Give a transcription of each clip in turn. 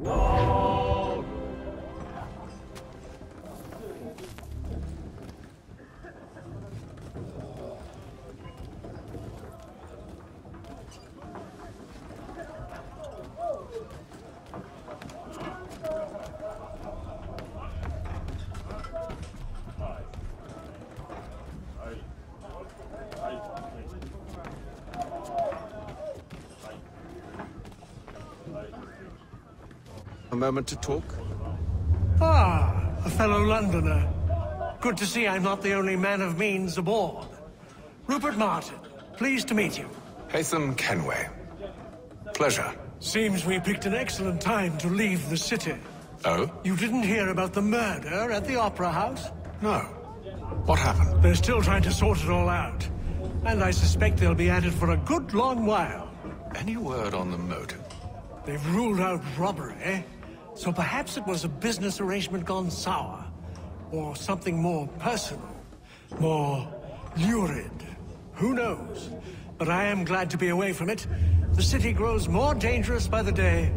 A moment to talk? Ah, a fellow Londoner. Good to see I'm not the only man of means aboard. Rupert Martin, pleased to meet you. Haytham Kenway. Pleasure. Seems we picked an excellent time to leave the city. Oh? You didn't hear about the murder at the Opera House? No. What happened? They're still trying to sort it all out. And I suspect they'll be at it for a good long while. Any word on the motive? They've ruled out robbery, so perhaps it was a business arrangement gone sour. Or something more personal. More lurid. Who knows? But I am glad to be away from it. The city grows more dangerous by the day.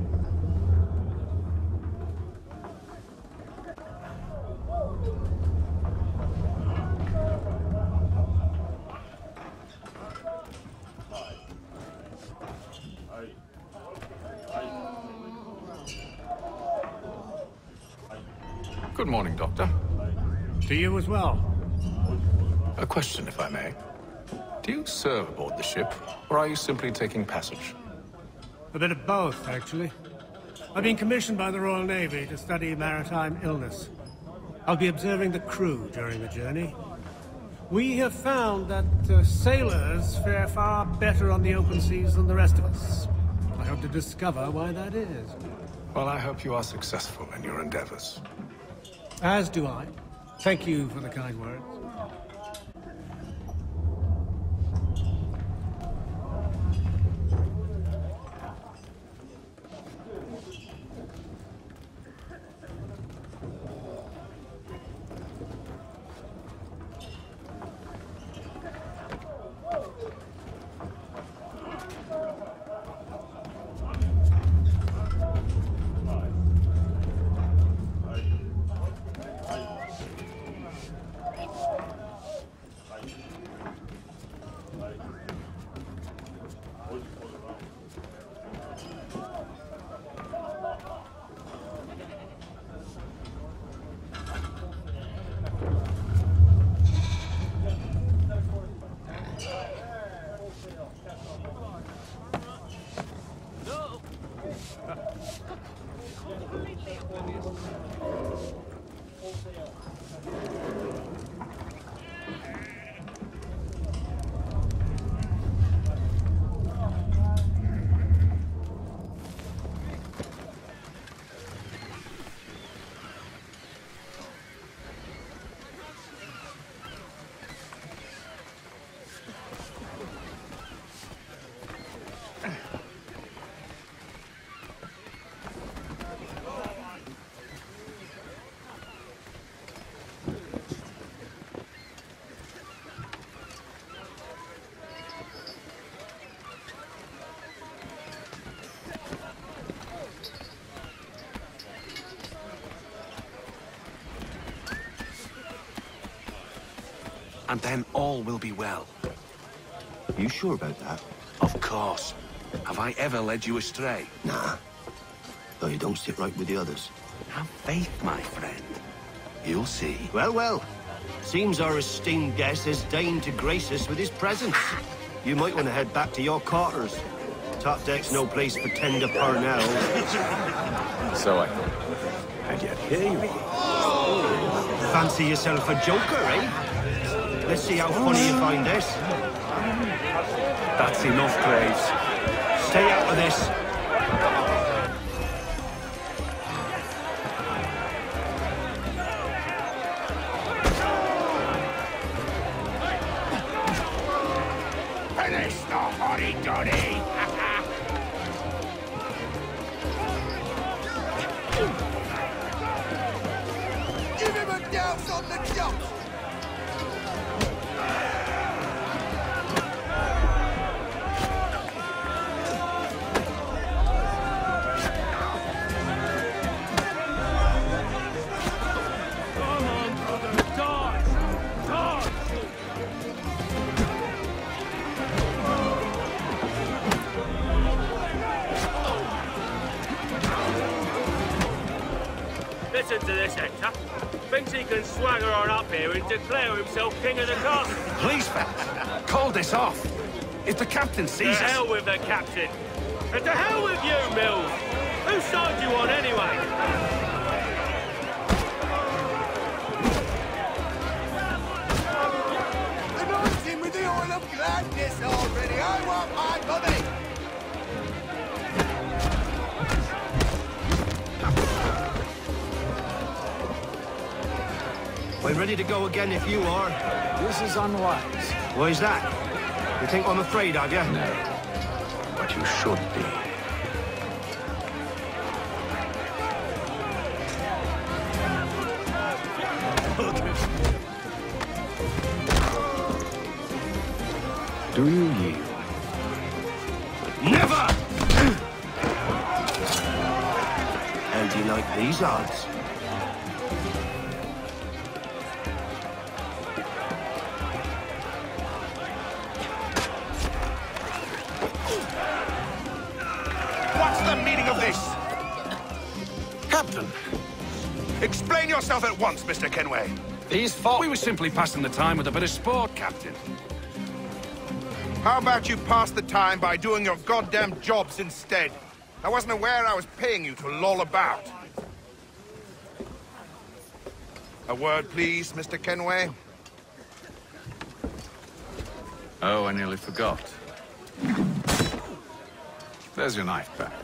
Good morning, Doctor. To you as well. A question, if I may. Do you serve aboard the ship, or are you simply taking passage? A bit of both, actually. I've been commissioned by the Royal Navy to study maritime illness. I'll be observing the crew during the journey. We have found that sailors fare far better on the open seas than the rest of us. I hope to discover why that is. Well, I hope you are successful in your endeavors. As do I. Thank you for the kind words. And then all will be well. You sure about that? Of course. Have I ever led you astray? Nah. Though you don't sit right with the others. Have faith, my friend. You'll see. Well, well. Seems our esteemed guest has deigned to grace us with his presence. You might want to head back to your quarters. Top deck's no place for tender Parnell. So I thought. And yet here you are. Fancy yourself a joker, eh? Let's see how funny you find this. That's enough, Graves. Stay out of this. Finish the hotty-toddy! Give him a douse on the jump! can swagger on up here and declare himself king of the castle. Please, fellas, call this off. If the captain To sees us... hell with the captain. And to hell with you, Mills. Whose side do you on anyway? Anointing with the oil of gladness already. I want my money. We're ready to go again if you are. This is unwise. Why is that? You think I'm afraid, have you? No. But you should be. Do you yield? Never! How do you like these odds? What's the meaning of this? Captain, Explain yourself at once, Mr. Kenway. these fought... We were simply passing the time with a bit of sport, Captain. How about you pass the time by doing your goddamn jobs instead? I wasn't aware I was paying you to loll about. A word, please, Mr. Kenway. Oh, I nearly forgot. There's your knife back.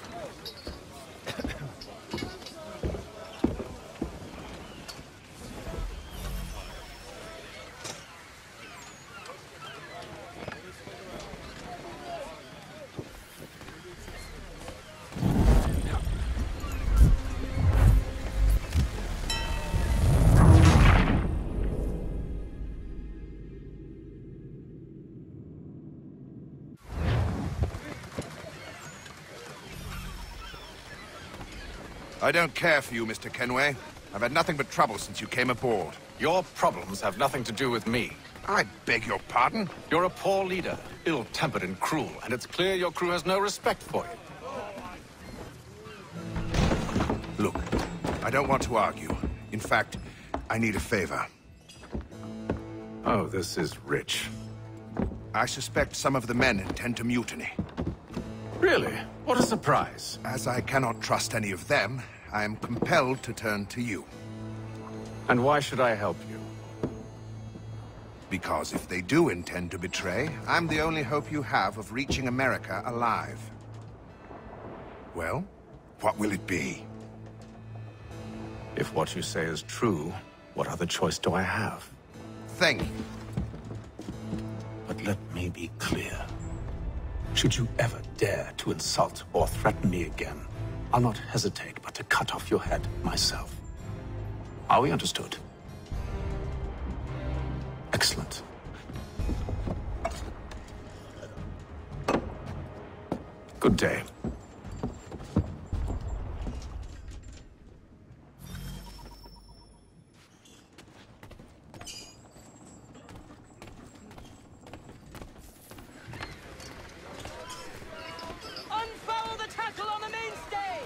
I don't care for you, Mr. Kenway. I've had nothing but trouble since you came aboard. Your problems have nothing to do with me. I beg your pardon? You're a poor leader, ill-tempered and cruel, and it's clear your crew has no respect for you. Look, I don't want to argue. In fact, I need a favor. Oh, this is rich. I suspect some of the men intend to mutiny. Really? What a surprise. As I cannot trust any of them, I am compelled to turn to you. And why should I help you? Because if they do intend to betray, I'm the only hope you have of reaching America alive. Well, what will it be? If what you say is true, what other choice do I have? Thank you. But let me be clear. Should you ever dare to insult or threaten me again, I'll not hesitate but to cut off your head myself. Are we understood? Excellent. Good day. Unfoul the tackle on the mainstay!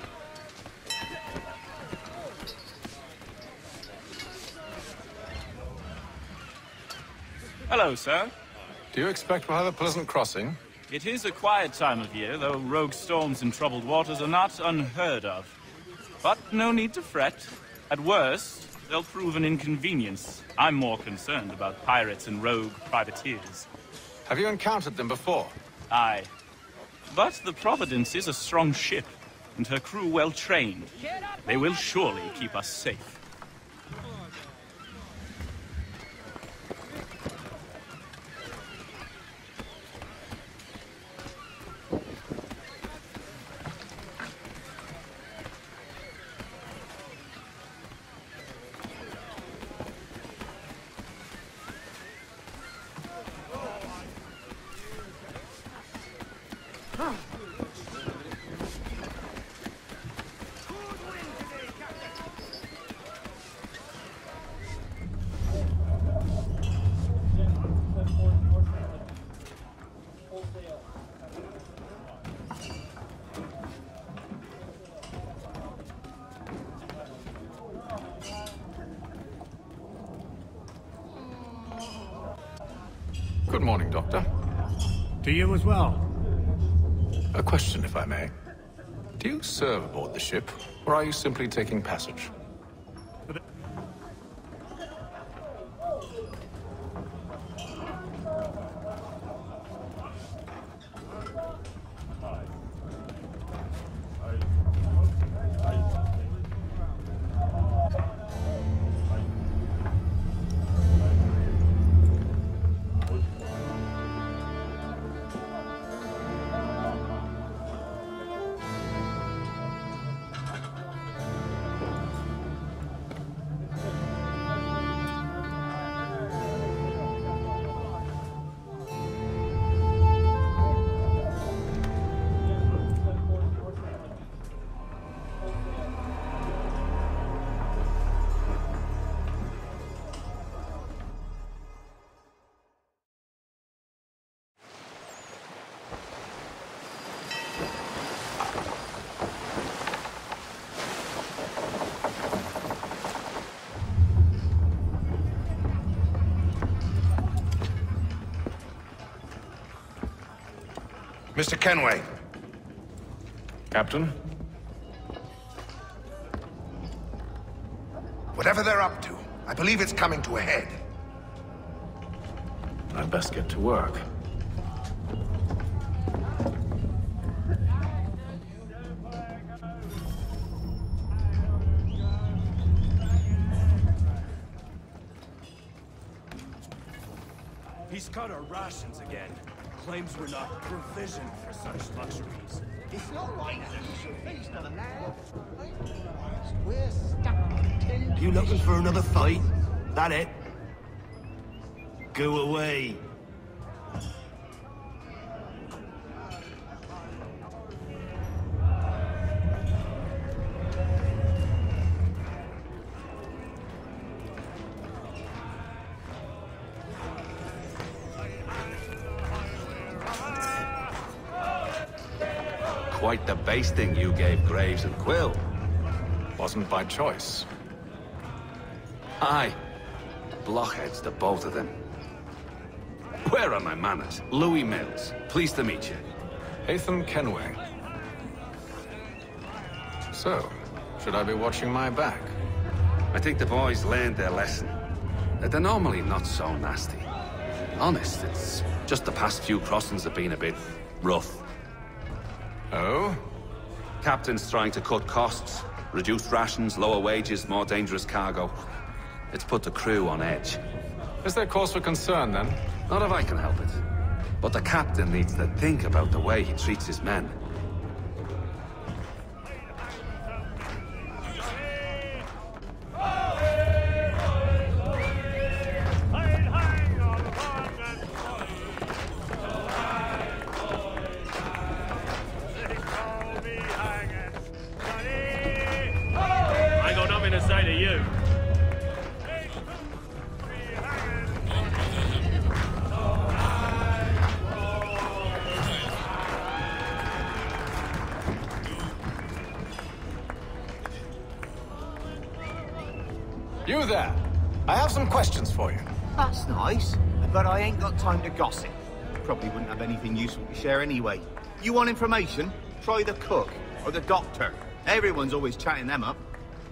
Hello, sir. Do you expect we'll have a pleasant crossing? It is a quiet time of year, though rogue storms in troubled waters are not unheard of. But no need to fret. At worst, they'll prove an inconvenience. I'm more concerned about pirates and rogue privateers. Have you encountered them before? Aye. But the Providence is a strong ship, and her crew well trained. They will surely keep us safe. Good morning, Doctor. To you as well. A question, if I may. Do you serve aboard the ship, or are you simply taking passage? Mr. Kenway. Captain? Whatever they're up to, I believe it's coming to a head. I'd best get to work. He's cut our rations again. Claims we're not provisioned for such luxuries. It's not like that. You should feast on a man. We're stuck on 10. You looking for another fight? That it? Go away. Quite the basting you gave Graves and Quill. Wasn't by choice. Aye. Blockheads, the both of them. Where are my manners? Louis Mills. Pleased to meet you. Haytham Kenway. So, should I be watching my back? I think the boys learned their lesson. They're normally not so nasty. Honest, it's just the past few crossings have been a bit rough. Oh? Captain's trying to cut costs. Reduced rations, lower wages, more dangerous cargo. It's put the crew on edge. Is there cause for concern, then? Not if I can help it. But the captain needs to think about the way he treats his men. I got nothing to say to you. You there! I have some questions for you. That's nice, but I ain't got time to gossip. Probably wouldn't have anything useful to share anyway. You want information? Try the cook or the doctor. Everyone's always chatting them up.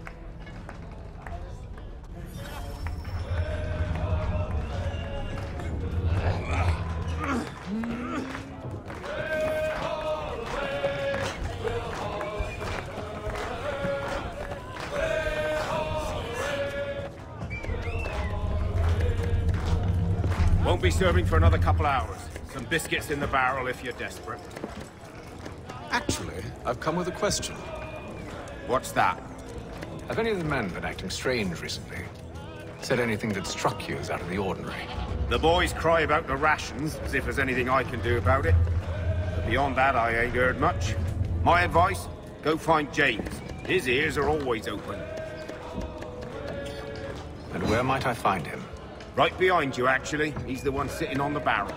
Won't be serving for another couple hours. Some biscuits in the barrel if you're desperate. Actually, I've come with a question. What's that? Have any of the men been acting strange recently? Said anything that struck you as out of the ordinary? The boys cry about the rations, as if there's anything I can do about it. But beyond that, I ain't heard much. My advice? Go find James. His ears are always open. And where might I find him? Right behind you, actually. He's the one sitting on the barrel.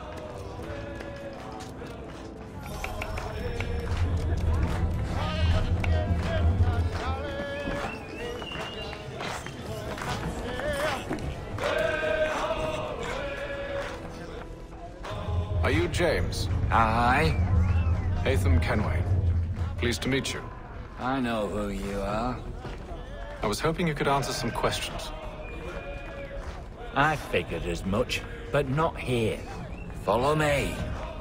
Are you James? Aye. Hatham Kenway. Pleased to meet you. I know who you are. I was hoping you could answer some questions. I figured as much, but not here. Follow me.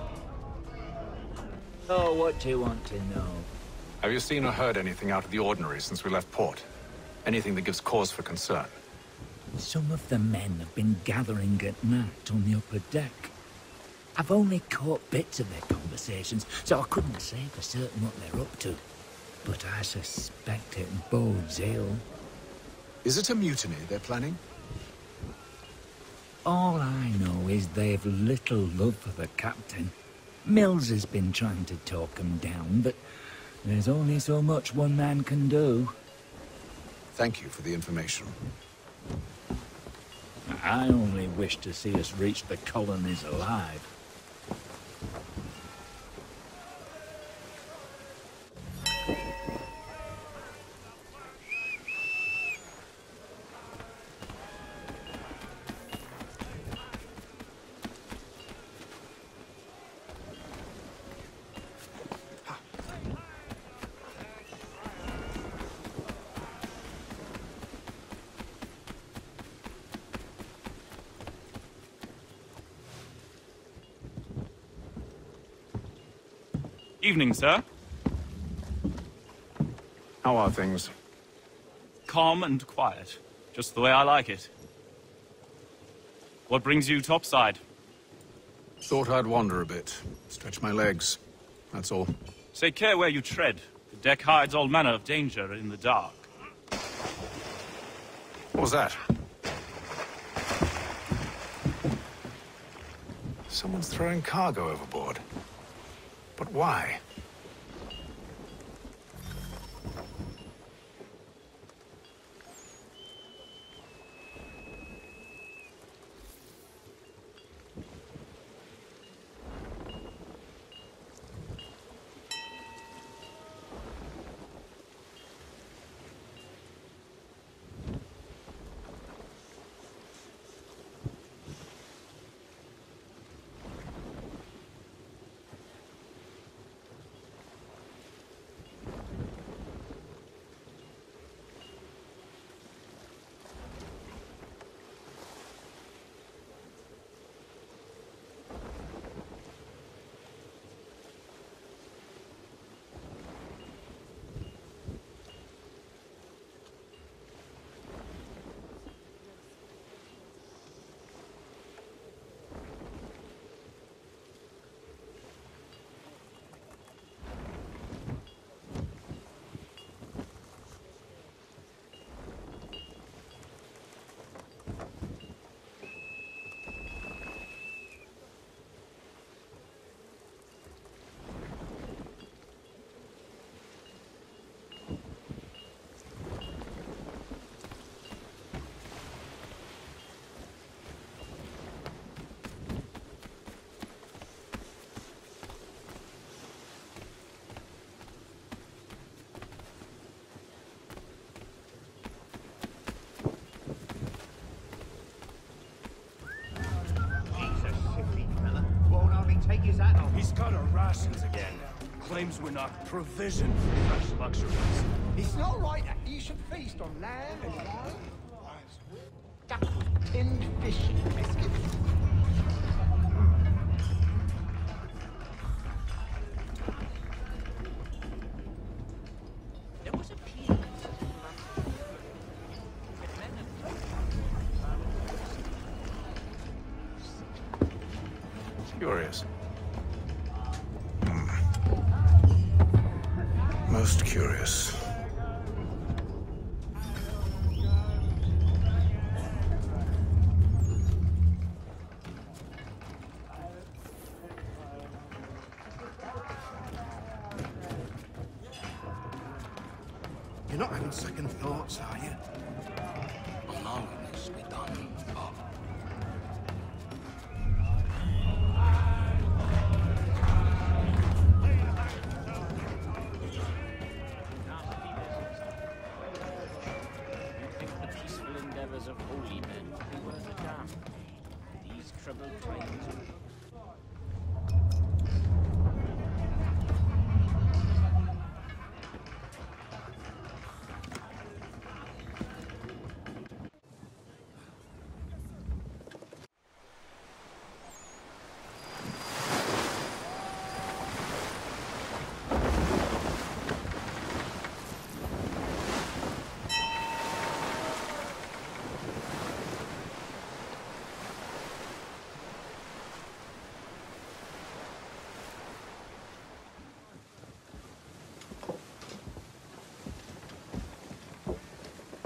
Oh, what do you want to know? Have you seen or heard anything out of the ordinary since we left port? Anything that gives cause for concern? Some of the men have been gathering at night on the upper deck. I've only caught bits of their conversations, so I couldn't say for certain what they're up to. But I suspect it bodes ill. Is it a mutiny they're planning? All I know is they've little love for the captain. Mills has been trying to talk him down, but there's only so much one man can do. Thank you for the information. I only wish to see us reach the colonies alive. Evening, sir. How are things? Calm and quiet. Just the way I like it. What brings you topside? Thought I'd wander a bit. Stretch my legs. That's all. Take care where you tread. The deck hides all manner of danger in the dark. What was that? Someone's throwing cargo overboard. But why? He's got our rations again. Claims we're not provisioned for fresh luxuries. It's not right that you should feast on lamb and wine. Duck, tinned fish and biscuits. There was a piece. Curious. Most curious. You're not having second thoughts, are you? Long as we done. Of holy men who were the damned. These troubled times.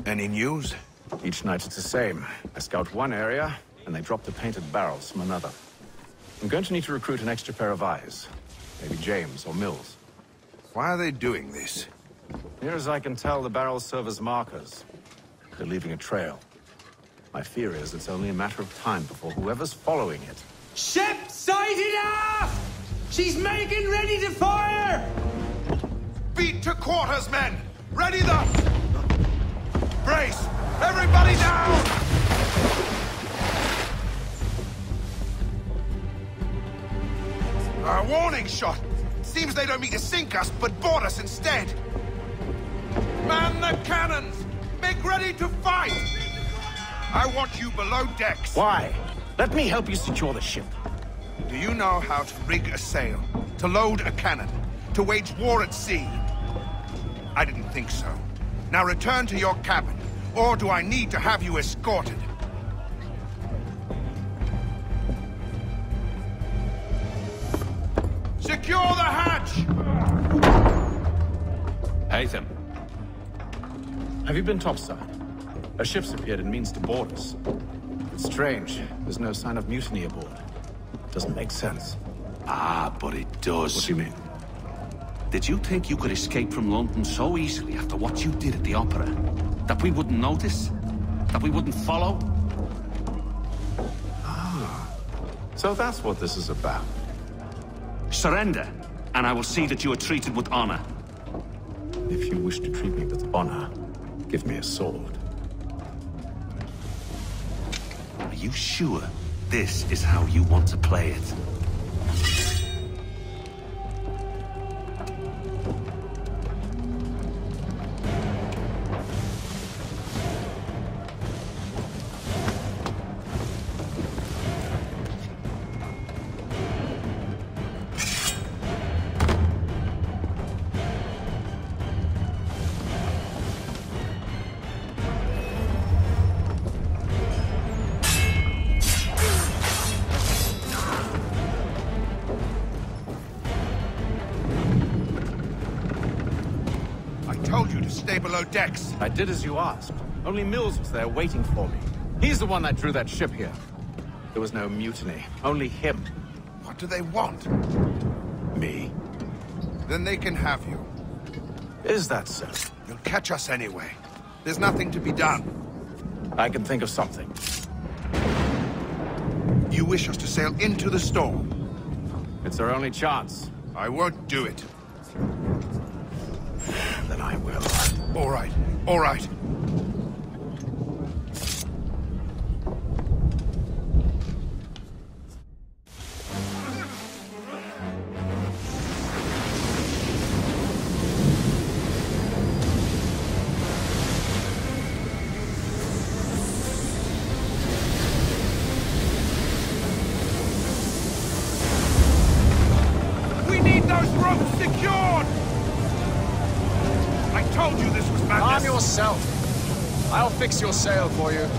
Any news? Each night it's the same. I scout one area, and they drop the painted barrels from another. I'm going to need to recruit an extra pair of eyes. Maybe James or Mills. Why are they doing this? Near as I can tell, the barrels serve as markers. They're leaving a trail. My fear is it's only a matter of time before whoever's following it... Ship sighted aft! She's making ready to fire! Beat to quarters, men! Ready the... Brace! Everybody down! A warning shot! Seems they don't mean to sink us, but board us instead! Man the cannons! Make ready to fight! I want you below decks. Why? Let me help you secure the ship. Do you know how to rig a sail? To load a cannon? To wage war at sea? I didn't think so. Now return to your cabin, or do I need to have you escorted? Secure the hatch! Haytham. Have you been topside? A ship's appeared and means to board us. It's strange. There's no sign of mutiny aboard. Doesn't make sense. Ah, but it does. What do you mean? Did you think you could escape from London so easily after what you did at the Opera? That we wouldn't notice? That we wouldn't follow? Ah. So that's what this is about. Surrender, and I will see that you are treated with honor. If you wish to treat me with honor, give me a sword. Are you sure this is how you want to play it? Stay below decks. I did as you asked. Only Mills was there waiting for me. He's the one that drew that ship here. There was no mutiny. Only him. What do they want? Me. Then they can have you. Is that so? You'll catch us anyway. There's nothing to be done. I can think of something. You wish us to sail into the storm? It's our only chance. I won't do it. Then I will. All right. All right. We need those ropes secured! I told you this was madness! Arm yourself! I'll fix your sail for you.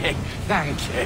Thank you.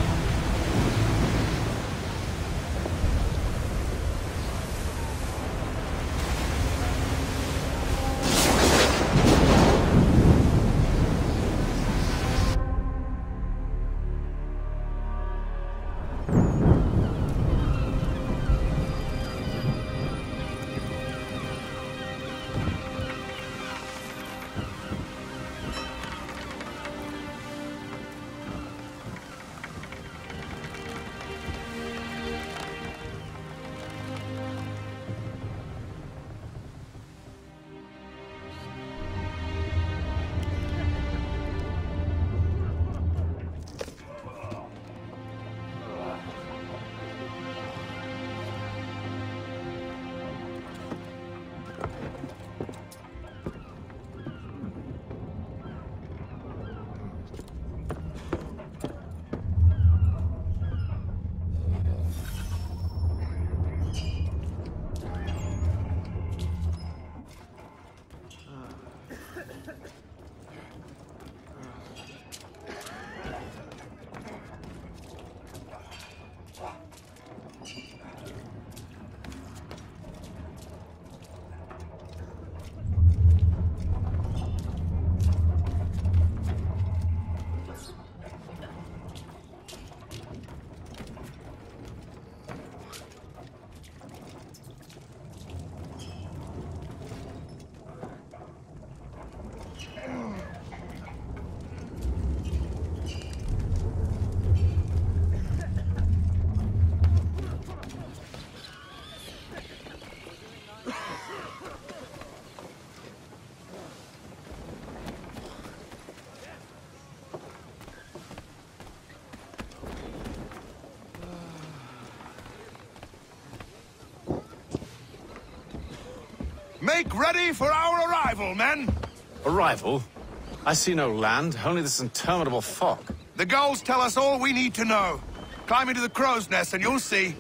Make ready for our arrival, men! Arrival? I see no land, only this interminable fog. The gulls tell us all we need to know. Climb into the crow's nest and you'll see.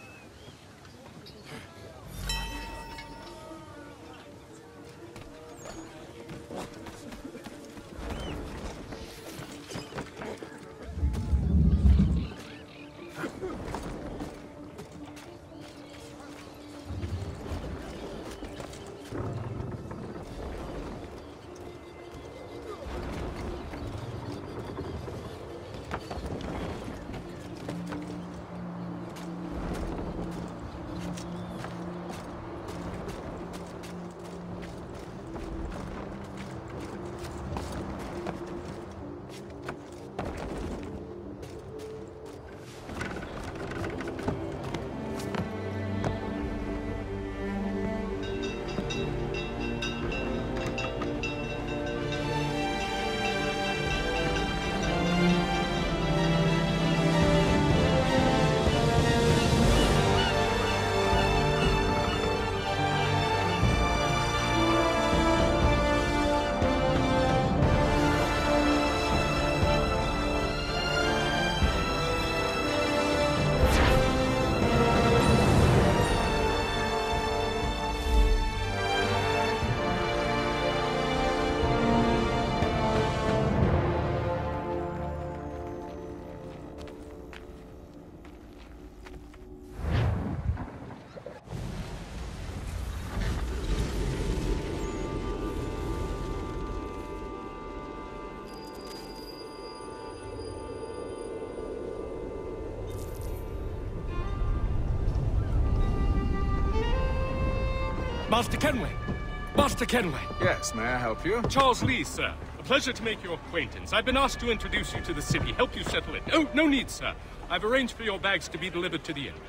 Master Kenway! Master Kenway! Yes, may I help you? Charles Lee, sir. A pleasure to make your acquaintance. I've been asked to introduce you to the city, help you settle in. Oh, no need, sir. I've arranged for your bags to be delivered to the inn.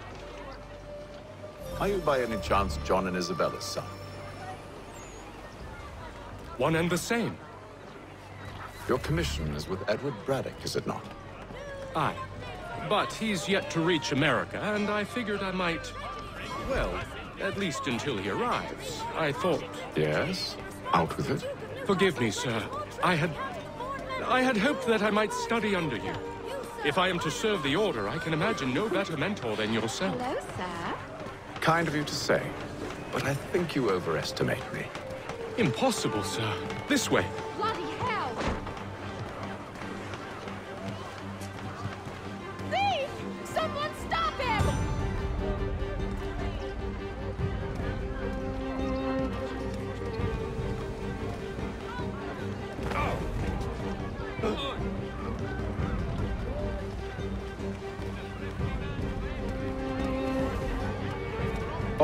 Are you by any chance John and Isabella's son? One and the same. Your commission is with Edward Braddock, is it not? Aye. But he's yet to reach America, and I figured I might... well, at least until he arrives. I thought... Yes? Out with it? Forgive me, sir. I had hoped that I might study under you. If I am to serve the Order, I can imagine no better mentor than yourself. Hello, sir. Kind of you to say, but I think you overestimate me. Impossible, sir. This way. Bloody hell!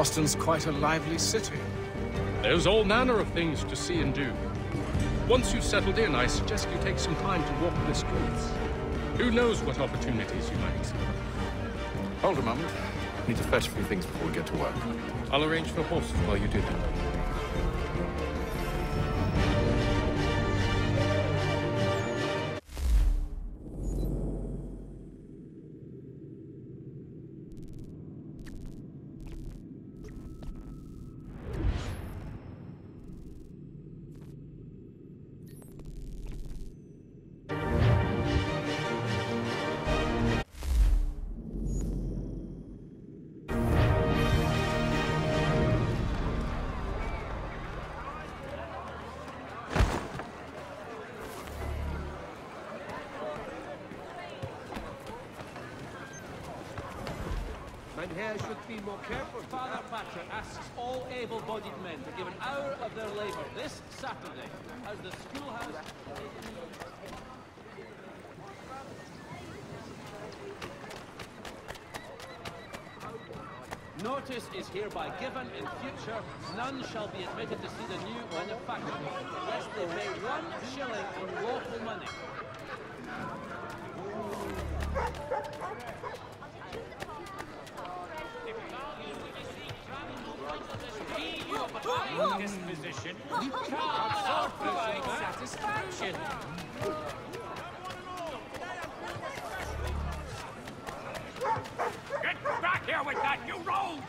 Boston's quite a lively city. There's all manner of things to see and do. Once you've settled in, I suggest you take some time to walk the streets. Who knows what opportunities you might see. Hold a moment. Need to fetch a few things before we get to work. I'll arrange for horses while you do that. Mynheer should be more careful. Father Patrick asks all able-bodied men to give an hour of their labor this Saturday as the schoolhouse... Notice is hereby given. In future, none shall be admitted to see the new manufactory unless they pay 1 shilling in local money. In this position, you can't provide satisfaction. Get back here with that, you rogue!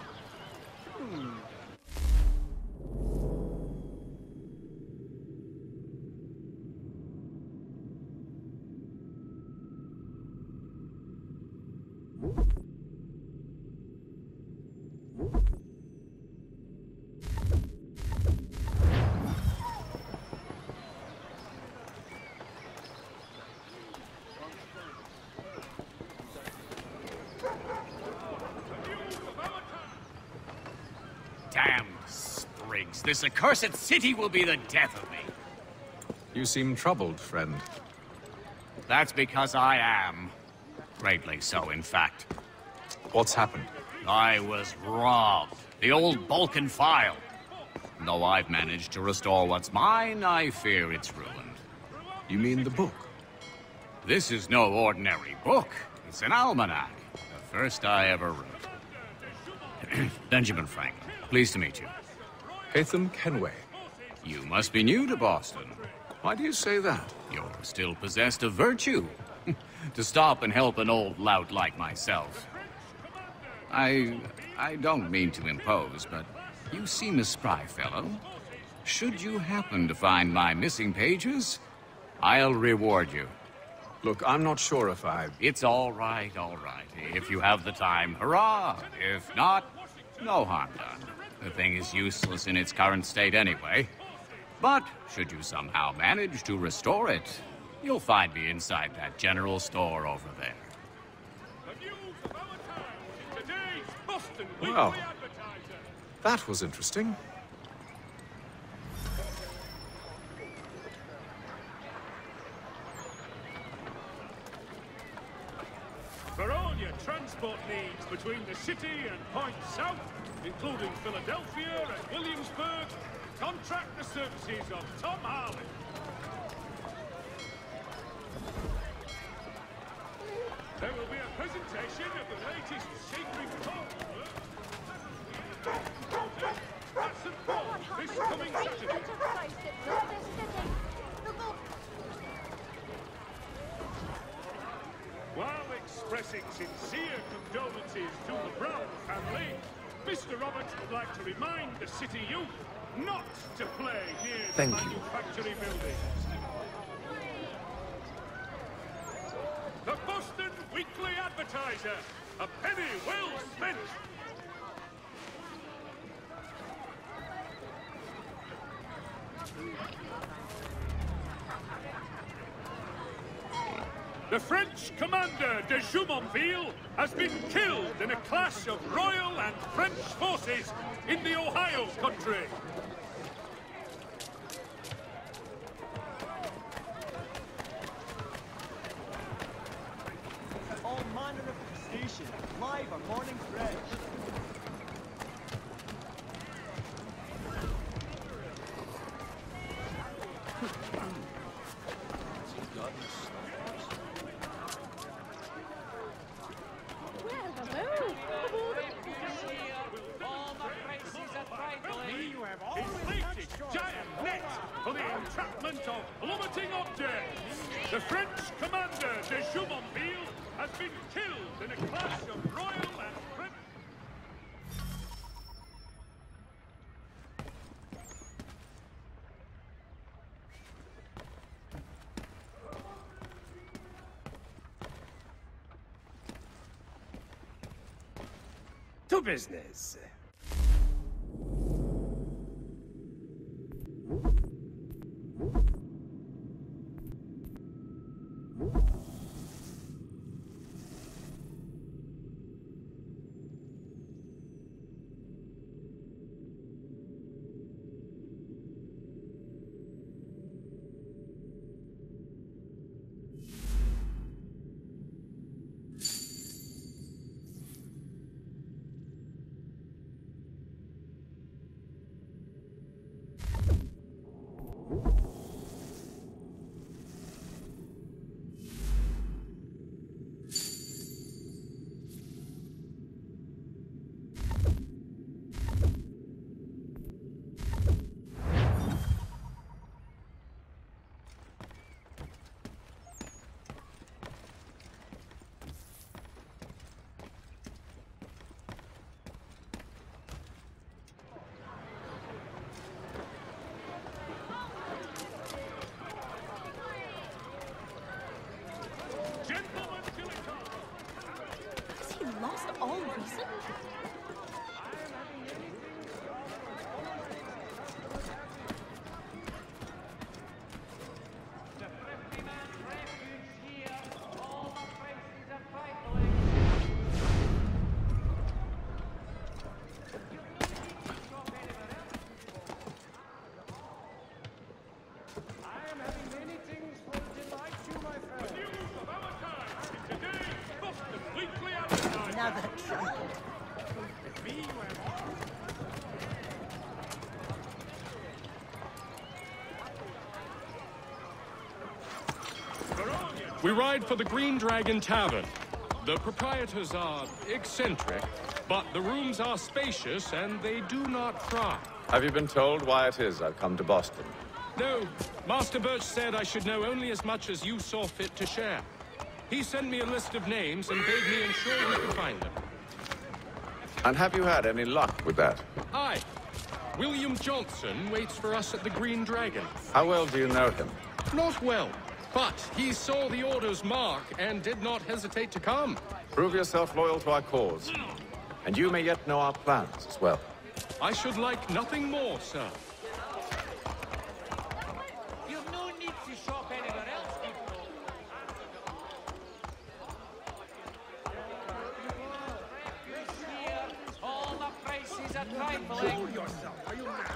Damn sprigs. This accursed city will be the death of me. You seem troubled, friend. That's because I am. Greatly so, in fact. What's happened? I was robbed. The old Balkan file. Though I've managed to restore what's mine, I fear it's ruined. You mean the book? This is no ordinary book. It's an almanac. The first I ever wrote. Benjamin Franklin. Pleased to meet you. Haytham Kenway. You must be new to Boston. Why do you say that? You're still possessed of virtue. To stop and help an old lout like myself. I don't mean to impose, but you seem a spry fellow. Should you happen to find my missing pages, I'll reward you. Look, I'm not sure if It's all right, all right. If you have the time, hurrah! If not, no harm done. The thing is useless in its current state anyway. But should you somehow manage to restore it, you'll find me inside that general store over there. Well, that was interesting. For all your transport needs between the city and points south, including Philadelphia and Williamsburg, contract the services of Tom Harley. There will be a presentation of the latest sacred code work at St. Paul this coming Saturday. While expressing sincere condolences to the Brown family, Mr. Roberts would like to remind the city youth not to play near the manufactory buildings. The Boston Weekly Advertiser, a penny well spent. The French commander de Jumonville has been killed in a clash of Royal and French forces in the Ohio country. All manner of station, live or morning fresh. have been killed in a clash of royal and prince. To business. Has he lost all reason? Another trumpet. We ride for the Green Dragon Tavern. The proprietors are eccentric, but the rooms are spacious and they do not fry. Have you been told why it is I've come to Boston? No, Master Birch said I should know only as much as you saw fit to share. He sent me a list of names and bade me ensure we could find them. And have you had any luck with that? Aye. William Johnson waits for us at the Green Dragon. How well do you know him? Not well, but he saw the order's mark and did not hesitate to come. Prove yourself loyal to our cause. And you may yet know our plans as well. I should like nothing more, sir. You've no need to shop anywhere else, people. This year, all the prices are trifling. Control yourself. Are you mad?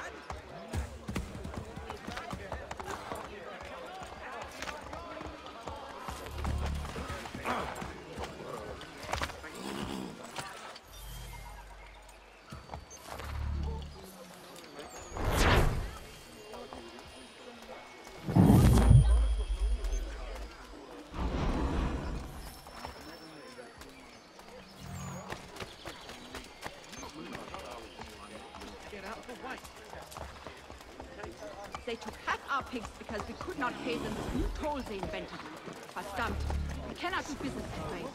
They took half our pigs because we could not pay them the new tolls they invented. But stumped. We cannot do business that way.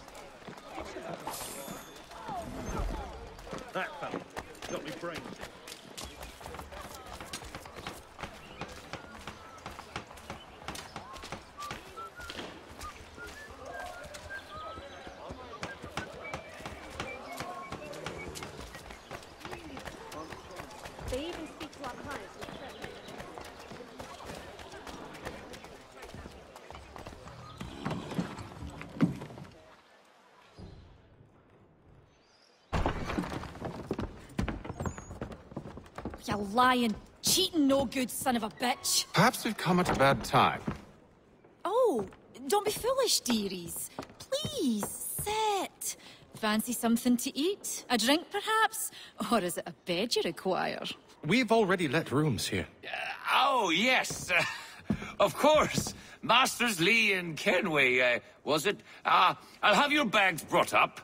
That fella got me brains. They even speak to our clients. You lying, cheating, no good son of a bitch. Perhaps we've come at a bad time. Oh, don't be foolish, dearies. Please, sit. Fancy something to eat? A drink, perhaps? Or is it a bed you require? We've already let rooms here. Oh, yes. Of course. Masters Lee and Kenway, was it? I'll have your bags brought up.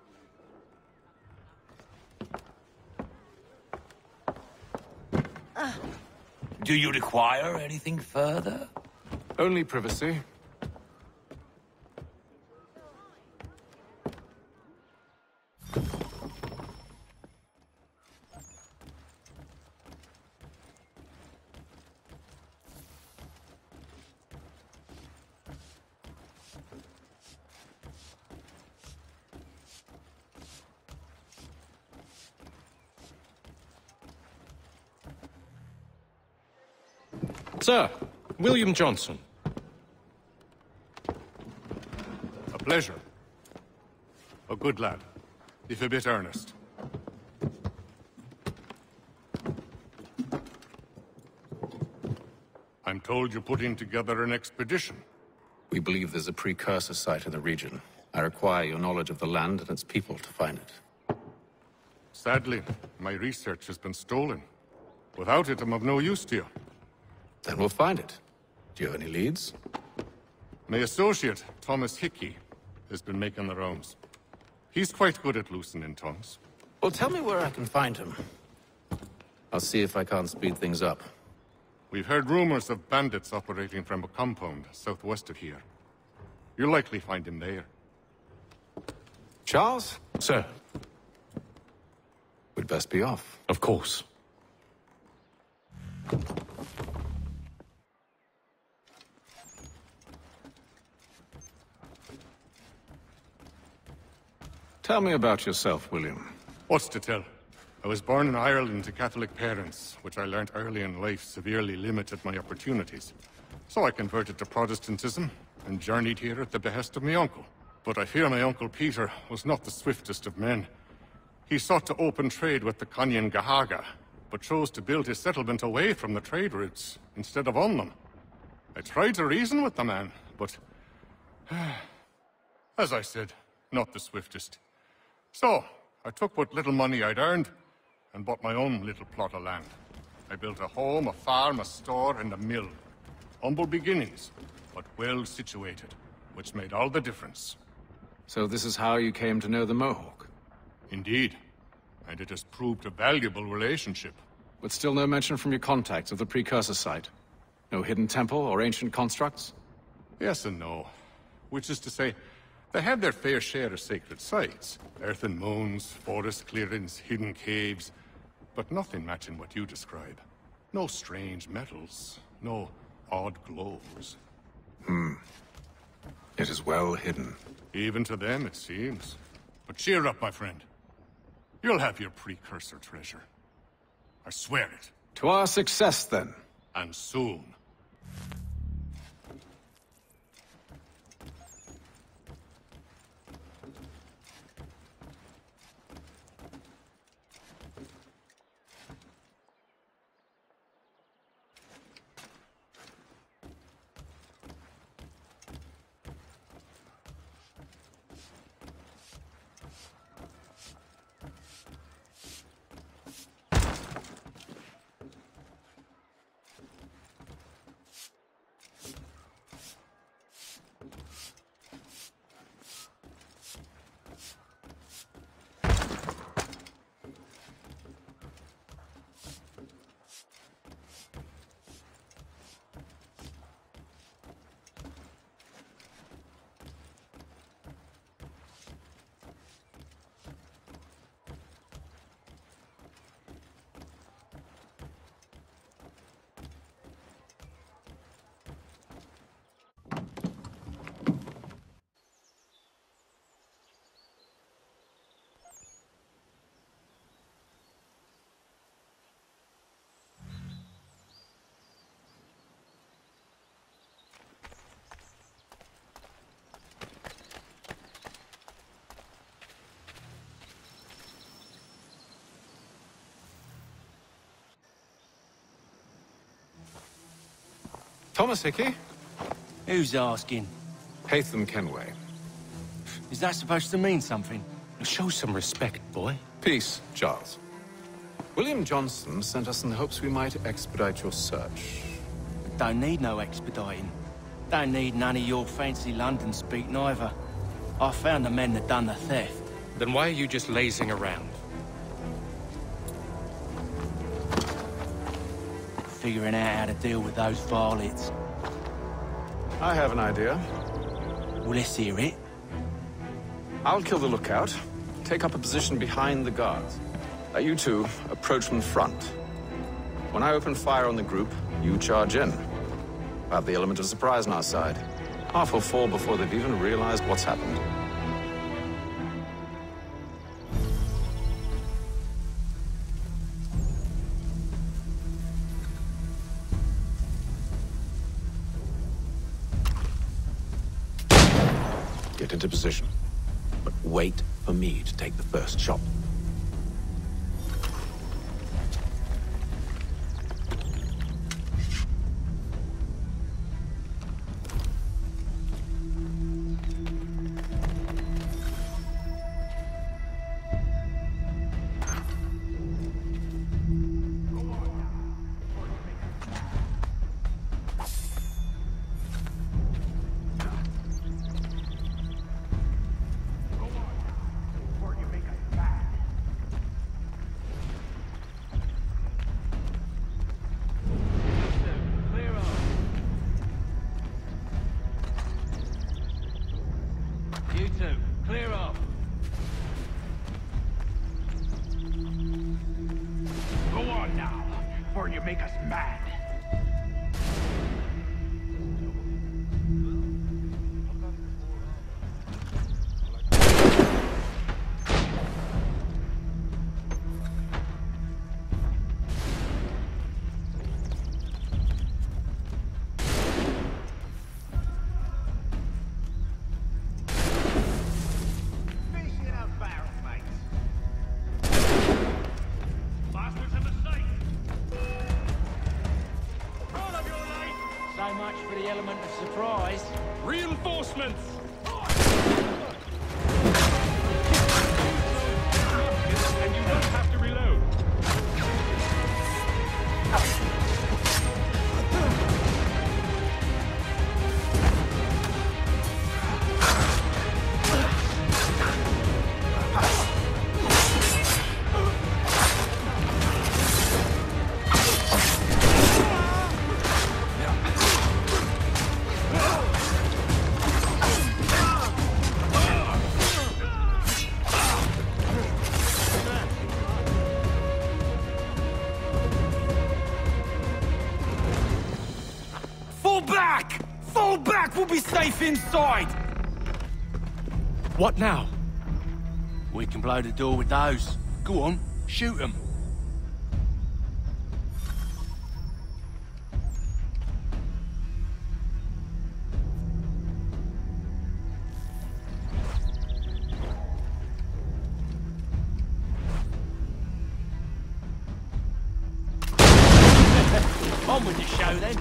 Do you require anything further? Only privacy. Sir, William Johnson. A pleasure. A good lad, if a bit earnest. I'm told you're putting together an expedition. We believe there's a precursor site in the region. I require your knowledge of the land and its people to find it. Sadly, my research has been stolen. Without it, I'm of no use to you. Then we'll find it. Do you have any leads? My associate, Thomas Hickey, has been making the rounds. He's quite good at loosening tongues. Well, tell me where I can find him. I'll see if I can't speed things up. We've heard rumors of bandits operating from a compound southwest of here. You'll likely find him there. Charles? Sir. We'd best be off. Of course. Tell me about yourself, William. What's to tell? I was born in Ireland to Catholic parents, which I learned early in life severely limited my opportunities. So I converted to Protestantism and journeyed here at the behest of my uncle. But I fear my uncle Peter was not the swiftest of men. He sought to open trade with the Conyan Gahaga, but chose to build his settlement away from the trade routes instead of on them. I tried to reason with the man, but as I said, not the swiftest. So, I took what little money I'd earned and bought my own little plot of land. I built a home, a farm, a store, and a mill. Humble beginnings, but well situated, which made all the difference. So this is how you came to know the Mohawk? Indeed. And it has proved a valuable relationship. But still no mention from your contacts of the precursor site? No hidden temple or ancient constructs? Yes and no. Which is to say, they had their fair share of sacred sites. Earthen mounds, forest clearings, hidden caves. But nothing matching what you describe. No strange metals. No odd glows. It is well hidden. Even to them, it seems. But cheer up, my friend. You'll have your precursor treasure. I swear it. To our success, then. And soon. Thomas Hickey? Who's asking? Haytham Kenway. Is that supposed to mean something? Show some respect, boy. Peace, Charles. William Johnson sent us in the hopes we might expedite your search. Don't need no expediting. Don't need none of your fancy London speak neither. I found the men that done the theft. Then why are you just lazing around? Figuring out how to deal with those varlets. I have an idea. Well, let's hear it. I'll kill the lookout, take up a position behind the guards. You two approach from the front. When I open fire on the group, you charge in. We'll have the element of surprise on our side. Half will fall before they've even realized what's happened. Get into position. But wait for me to take the first shot. You two, clear off. Go on now, before you make us mad. So much for the element of surprise. Reinforcements! And you don't have to reload. Fall back! Fall back! We'll be safe inside! What now? We can blow the door with those. Go on, shoot them. On with the show then.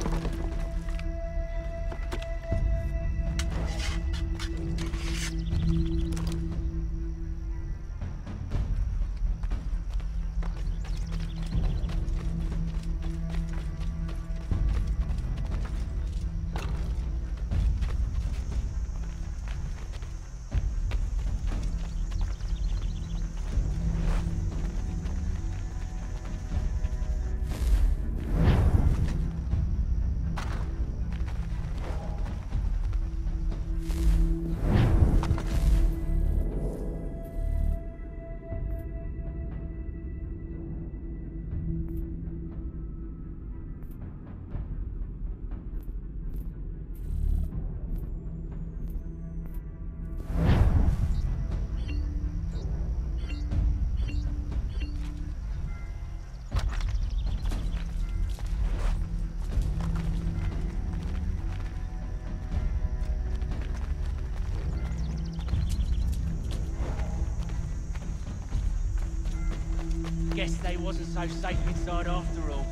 Guess they wasn't so safe inside after all.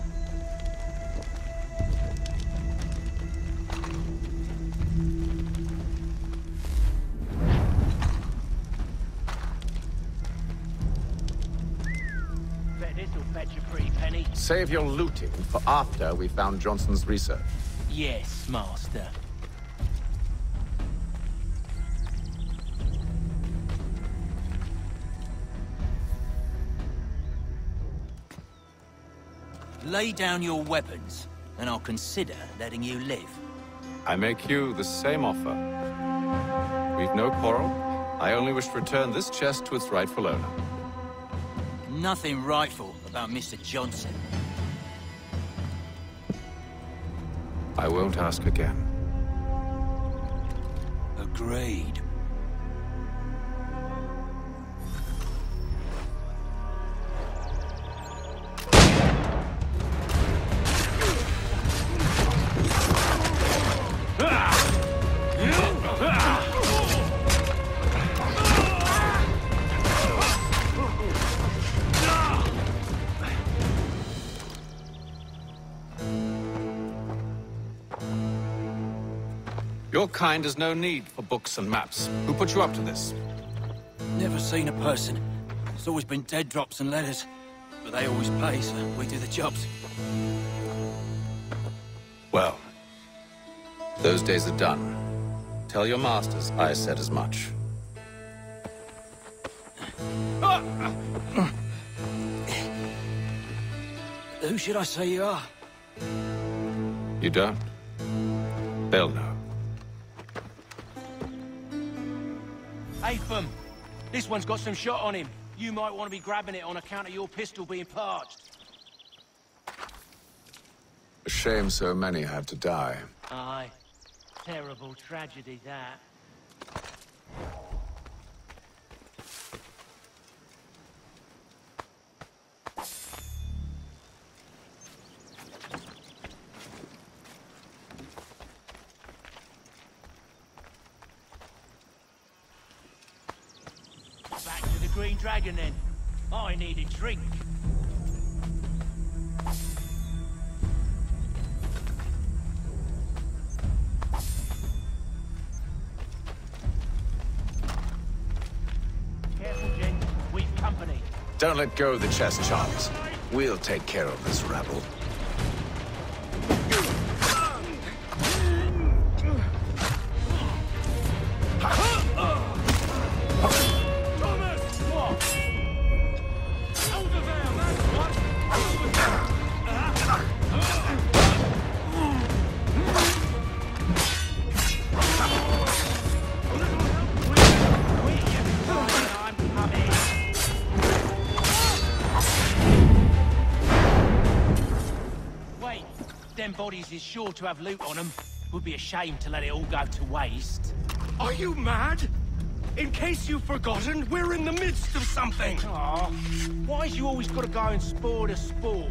Bet this'll fetch a pretty penny. Save your looting for after we found Johnson's research. Yes, Master. Lay down your weapons, and I'll consider letting you live. I make you the same offer. We've no quarrel. I only wish to return this chest to its rightful owner. Nothing rightful about Mr. Johnson. I won't ask again. Agreed. Your kind has no need for books and maps. Who put you up to this? Never seen a person. It's always been dead drops and letters. But they always pay, so we do the jobs. Well, those days are done. Tell your masters I said as much. Who should I say you are? You don't? They'll know. Atham, this one's got some shot on him. You might want to be grabbing it on account of your pistol being parched. A shame so many had to die. Aye. Terrible tragedy, that. Back to the Green Dragon, then. I need a drink. Careful, Jen. We've company. Don't let go of the chest, Charles. We'll take care of this rabble. Them bodies is sure to have loot on them. Would be a shame to let it all go to waste. Are you mad? In case you've forgotten, we're in the midst of something. Aw, why's you always got to go and spoil the sport?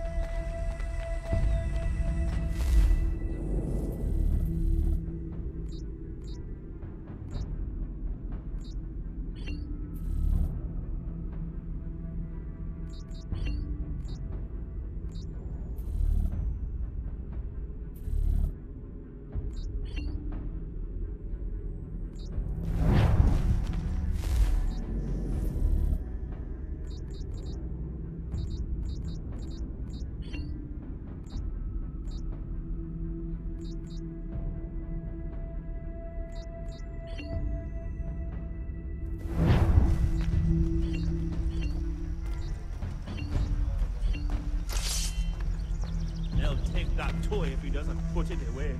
They'll take that toy if he doesn't put it away.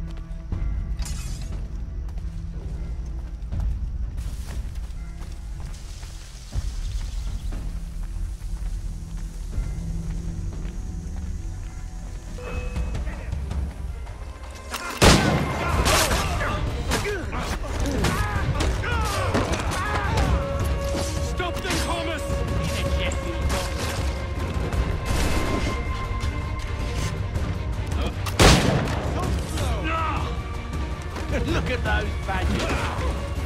Stop them, Thomas! Look at those badges.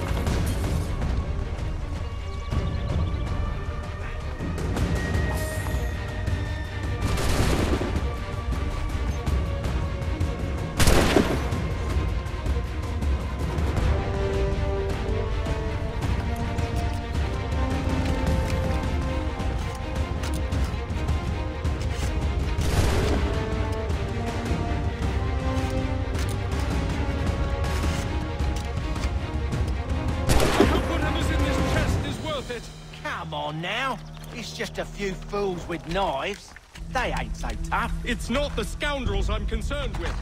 Come on now. It's just a few fools with knives. They ain't so tough. It's not the scoundrels I'm concerned with.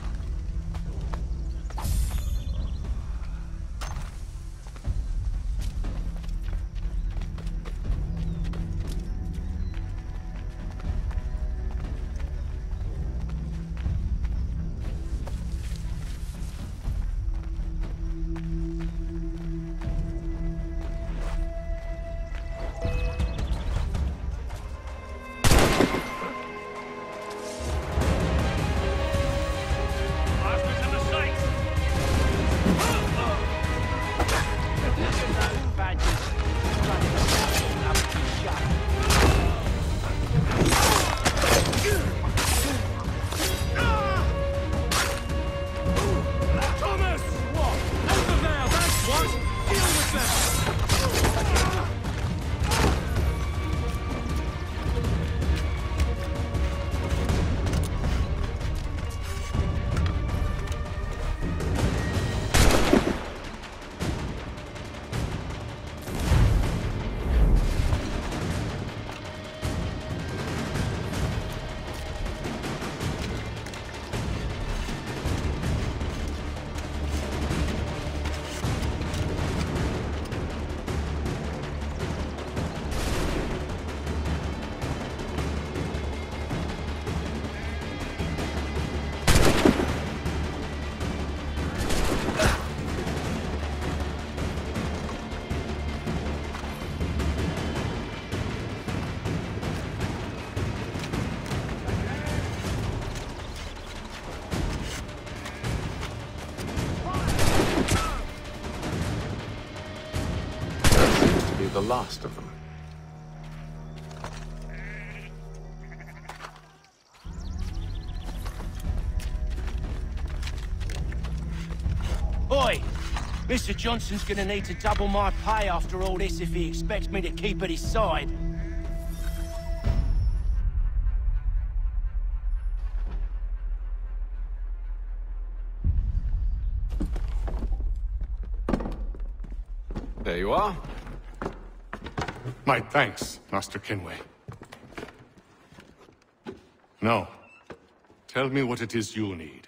be the last of them. Oi! Mr. Johnson's gonna need to double my pay after all this if he expects me to keep at his side. There you are. My thanks, Master Kenway. Now, tell me what it is you need.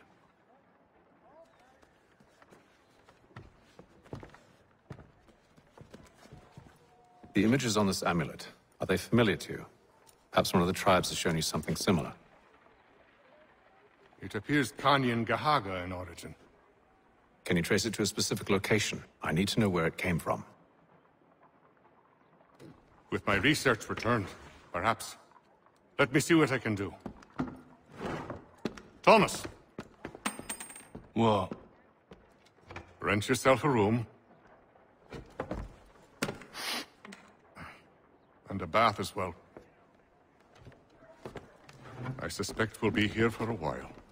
The images on this amulet, are they familiar to you? Perhaps one of the tribes has shown you something similar. It appears Kanyan Gahaga in origin. Can you trace it to a specific location? I need to know where it came from. With my research returned, perhaps. Let me see what I can do. Thomas! What? Rent yourself a room. And a bath as well. I suspect we'll be here for a while.